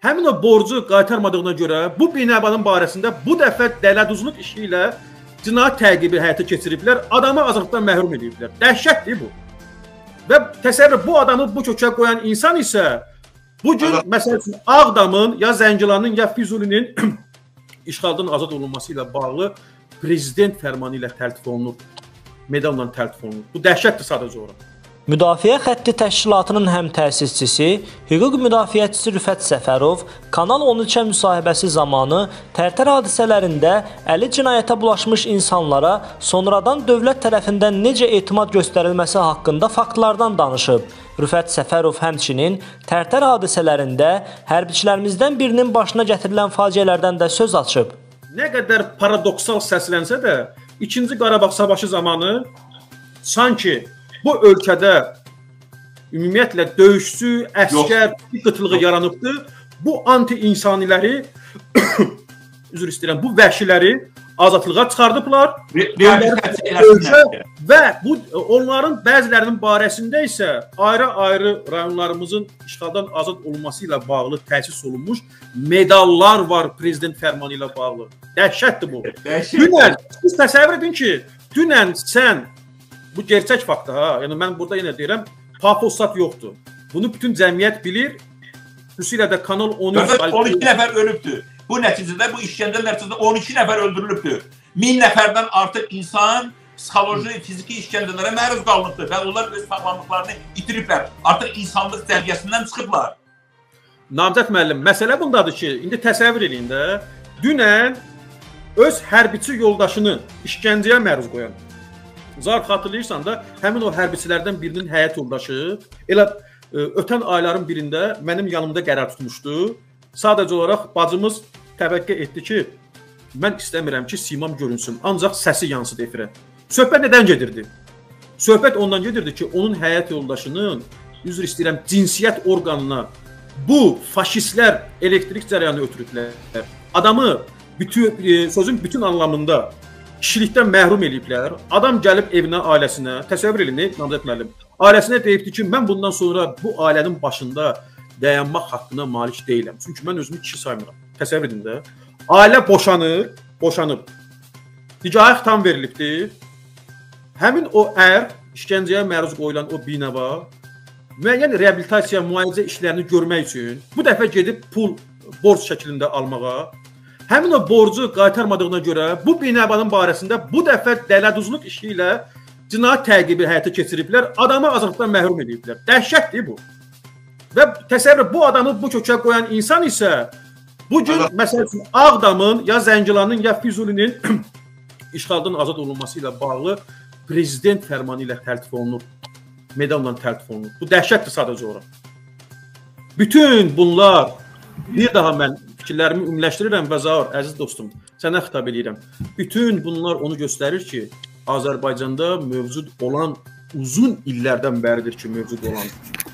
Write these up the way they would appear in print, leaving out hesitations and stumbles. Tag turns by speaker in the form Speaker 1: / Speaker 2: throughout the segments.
Speaker 1: həmin o borcu qaytarmadığına görə bu binəbanın barəsində bu dəfə dələduzluq işi ilə cinayət təqibi həyata keçiriblər, adamı azadlıqdan məhrum ediblər. Dəhşətdir bu. Və təsəvvür, bu adamı bu kökə qoyan insan isə bugün məsəl üçün Ağdamın, ya Zəngilanın, ya Füzulinin işğaldan azad olunması ilə bağlı prezident fərmanı ilə təltif olunur, medalla təltif olunur. Bu dəhşətdir sadəcə olaraq.
Speaker 2: Müdafiə Xətti Təşkilatının həm təsisçisi, hüquq müdafiəçisi Rüfət Səfərov Kanal 13-ə müsahibəsi zamanı Tərtər hadisələrində əli cinayətə bulaşmış insanlara sonradan dövlət tərəfindən necə etimad göstərilməsi haqqında faktlardan danışıb. Rüfət Səfərov həmçinin Tərtər hadisələrində hərbiçilərimizdən birinin başına gətirilən faciələrdən də söz açıb.
Speaker 1: Nə qədər paradoksal səslənsə də, 2-ci Qarabağ savaşı zamanı sanki bu ölkədə ümumiyyətlə döyüşçü, əskər, qıtlığı yaranıbdır. Bu anti-insaniləri, üzr istəyirəm, bu vəhşiləri azadlığa çıxardıblar. Və onların bəzilərinin barəsində isə ayrı-ayrı rayonlarımızın işğaldan azad olunması ilə bağlı təsis olunmuş medallar var prezident fərmanı ilə bağlı. Dəhşətdir bu. Dünən, siz təsəvvür edin ki, dünən sən bu gerçək faktdır ha. Yəni mən burada yenə deyirəm, pafosat yoxdur. Bunu bütün cəmiyyət bilir. Xüsusilə də Kanal 13
Speaker 3: 12 nəfər ölübdür. Bu nəticədə bu işgəncə nəticəsində 12 nəfər öldürülübdür. 1000 nəfərdən artıq insan psixoloji, fiziki işgəncələrə məruz qalınıbdır və onlar öz sağlamlıqlarını itiriblər. Artıq insanlıq səviyyəsindən çıxıblar.
Speaker 1: Namzəd müəllim, məsələ bundadır ki, indi təsəvvür edin də, dünən öz hərbiçi yoldaşını işgəncəyə məruz qoyan, Zar xatırlayırsan da, həmin o hərbiçilərdən birinin həyat yoldaşı elə ötən ayların birində mənim yanımda qərar tutmuşdu. Sadəcə olaraq bacımız təvəqqə etdi ki, mən istəmirəm ki, simam görünsün, ancaq səsi yansıdı efirə. Söhbət nədən gedirdi? Söhbət ondan gedirdi ki, onun həyat yoldaşının, üzr istəyirəm, cinsiyyət orqanına bu faşistlər elektrik cərəyanı ötürüblər. Adamı sözün bütün anlamında kişilikdən məhrum eləyiblər. Adam gəlib evinə, ailəsinə, təsəvvür edin, Namzəd müəllim, ailəsinə deyibdi ki, mən bundan sonra bu ailənin başında dayanmaq haqqına malik deyiləm. Çünki mən özümü kişi saymıram. Təsəvvür edin də. Ailə boşanıb. Nicayət tam verilibdir. Həmin o işgəncəyə məruz qoyulan o binəva müəyyən reabilitasiya, müalicə işlərini görmək üçün bu dəfə gedib pul borc şəklində almağa, həmin o borcu qaytarmadığına görə bu binəbanın barəsində bu dəfə dələduzluq işi ilə cinayət təqibi həyata keçiriblər, adamı azadlıqdan məhrum ediblər. Dəhşətdir bu. Və təsəvvür, bu adamı bu kökə qoyan insan isə bugün məsəl üçün Ağdamın, ya Zəngilanın, ya Füzulinin işğaldan azad olunması ilə bağlı prezident fərmanı ilə təltif olunur, medalla təltif olunur. Bu dəhşətdir sadəcə olaraq. Bütün bunlar, bir daha mən fikirlərimi ümumiləşdirirəm və Zaur, əziz dostum, sənə xitab edirəm. Bütün bunlar onu göstərir ki, Azərbaycanda mövcud olan, uzun illərdən bəridir ki, mövcud olan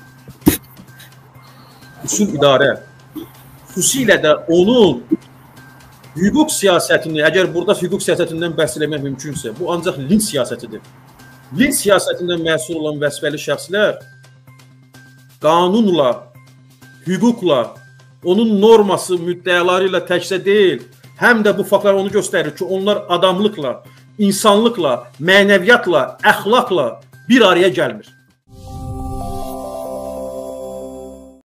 Speaker 1: usul idarə, xüsusilə də onun hüquq siyasətini, əgər burada hüquq siyasətindən bəhs eləmək mümkünsə, bu ancaq linç siyasətidir. Linç siyasətindən məhsul olan vəzifəli şəxslər qanunla, hüquqla, onun norması, müddəaları ilə təkcə deyil, həm də bu faktlar onu göstərir ki, onlar adamlıqla, insanlıqla, mənəviyyatla, əxlaqla bir araya gəlmir.